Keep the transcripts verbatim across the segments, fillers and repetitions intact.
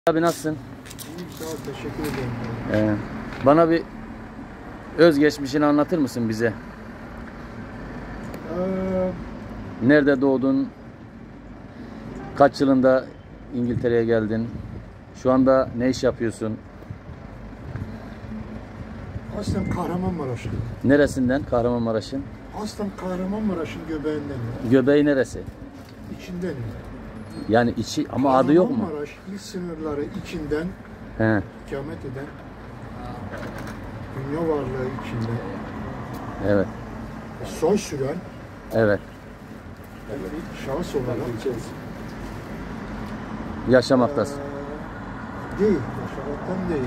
Abi nasılsın? İyiyim, sağ ol, teşekkür ederim. Ee, bana bir özgeçmişini anlatır mısın bize? Ee, Nerede doğdun? Kaç yılında İngiltere'ye geldin? Şu anda ne iş yapıyorsun? aslen Kahramanmaraş'ım. Neresinden? Kahramanmaraş'ın. Aslen Kahramanmaraş'ın göbeğindenim. Göbeği neresi? İçindenim. Yani içi ama adı yok mu? Kahramanmaraş il sınırları içinden He, ikamet eden, dünya varlığı içinde evet. soy süren Evet. bir şahıs olarak Yaşamaktasın. Ee, değil, yaşamaktan değil.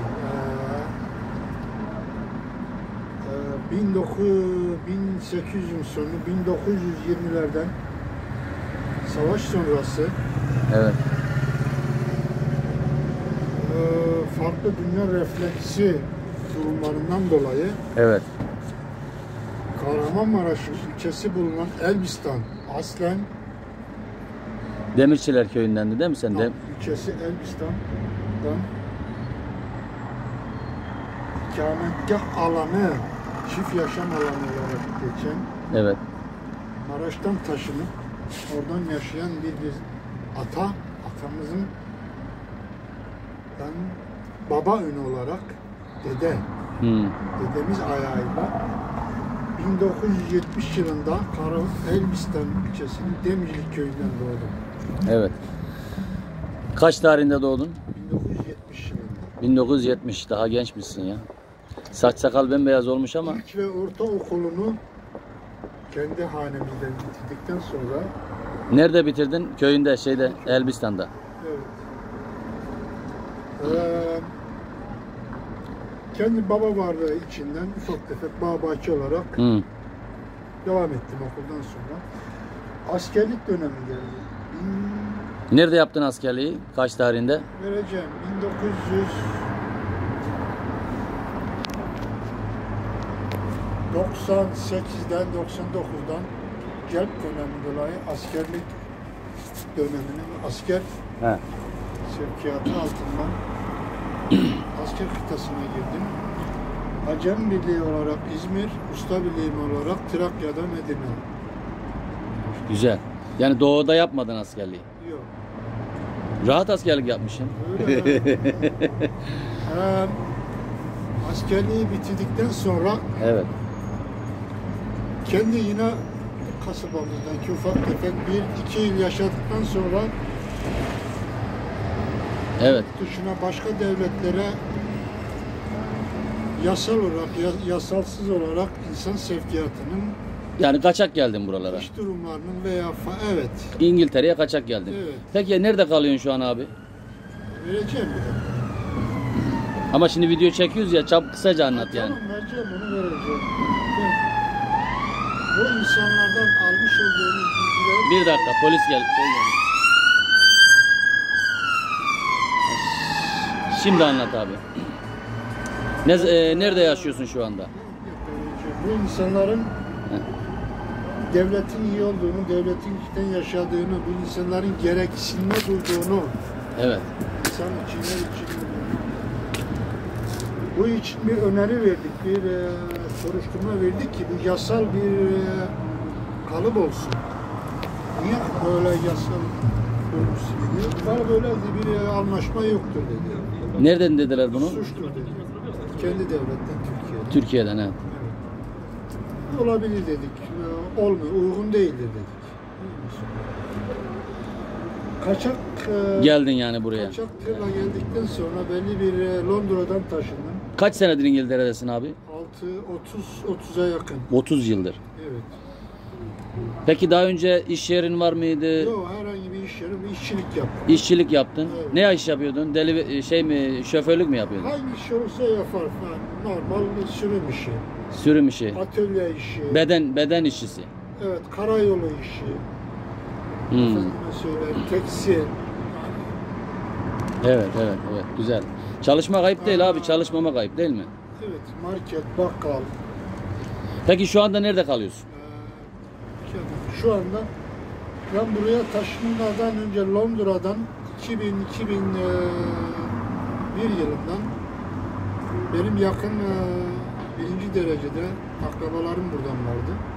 Ee, e, bin dokuz yüz, bin sekiz yüz sonu, bin dokuz yüz yirmilerden savaş sonrası Evet. e, farklı dünya refleksi durumlarından dolayı Evet. Kahramanmaraş ilçesi bulunan Elbistan, aslen Demirçiler köyündendi değil mi sen de? ilçesi Elbistan'dan ikametgah alanı, çift yaşam alanı olarak geçen, Evet. Maraş'tan taşınıp oradan yaşayan bir, bir ata, atamızın ben baba ünü olarak dede, Hmm. dedemiz ayağıyla bin dokuz yüz yetmiş yılında Kara Elbistan ilçesinin Demircilik köyünden doğdum. Evet. Kaç tarihinde doğdun? bin dokuz yüz yetmiş yılında. bin dokuz yüz yetmiş. Daha gençmişsin ya. Saç sakal bembeyaz olmuş ama. İlk ve ortaokulunu kendi hanemizden bitirdikten sonra Nerede bitirdin? Köyünde, şeyde, Elbistan'da. evet. Ee, kendi baba varlığı içinden ufak tefek bağ bahçe olarak Hı. devam ettim okuldan sonra. Askerlik dönemi geldi. Bin, Nerede yaptın askerliği? Kaç tarihinde? vereceğim. bin dokuz yüz doksan sekizden doksan dokuzdan celp dönemi dolayı askerlik döneminin asker He. sevkiyatı altından asker kıtasına girdim. Acem Birliği olarak İzmir, Usta Birliği olarak Trakya'dan Edirne. Güzel. Yani doğuda yapmadın askerliği. Yok. Rahat askerlik yapmışsın. Öyle ee, askerliği bitirdikten sonra Evet. kendi yine kasabamızdaki ufak tefek bir iki yıl yaşadıktan sonra Evet. dışına başka devletlere yasal olarak, yasalsız olarak insan sevkiyatının, Yani kaçak geldin buralara. iş durumlarının veya fa- evet, İngiltere'ye kaçak geldin. Evet. Peki nerede kalıyorsun şu an abi? vereceğim bir de. Ama şimdi video çekiyoruz ya, çabuk kısaca anlat yani. Tamam, vereceğim, onu vereceğim. Ben bu insanlardan almış olduğumuz bilgileri Bir dakika, polis geldi. Şimdi anlat abi. Ne, e, nerede yaşıyorsun şu anda? bu insanların devletin iyi olduğunu, devletin içten yaşadığını, bu insanların gereksinimde durduğunu, Evet. insan içinde için bu için bir öneri verdik, bir e, soruşturma verdik ki bu yasal bir e, kalıp olsun. Niye böyle yasal olmuşsun diyor. Var böyle bir e, anlaşma yoktur dedi. Nereden dediler bunu? Suçtur dedi. Kendi devletten Türkiye'den. Türkiye'den he. Olabilir dedik. Ee, Olmuyor, uygun değildir dedik. Kaçak e, Geldin yani buraya. kaçak tırla geldikten sonra belli bir e, Londra'dan taşındım. Kaç senedir İngiltere'desin abi? altı otuz otuza yakın. otuz yıldır. Evet. Peki daha önce iş yerin var mıydı? Yok, herhangi bir iş yeri, bir işçilik yaptım. İşçilik yaptın. Evet. Ne iş yapıyordun? Deli şey mi, şoförlük mü yapıyordun? Hangi iş olursa yapar falan. Normal bir sürüm işi. Sürüm işi. Atölye işi. Beden beden işçisi. Evet, karayolu işi. Hmm. Efendime söyleyeyim, tekstil. Evet, evet, evet. Güzel. Çalışma kayıp değil abi. Çalışmama kayıp değil mi? Evet, market, bakkal. Peki şu anda nerede kalıyorsun? Ee, Şu anda ben buraya taşınmadan önce Londra'dan iki bin iki bin bir yılından benim yakın e, birinci derecede akrabalarım buradan vardı.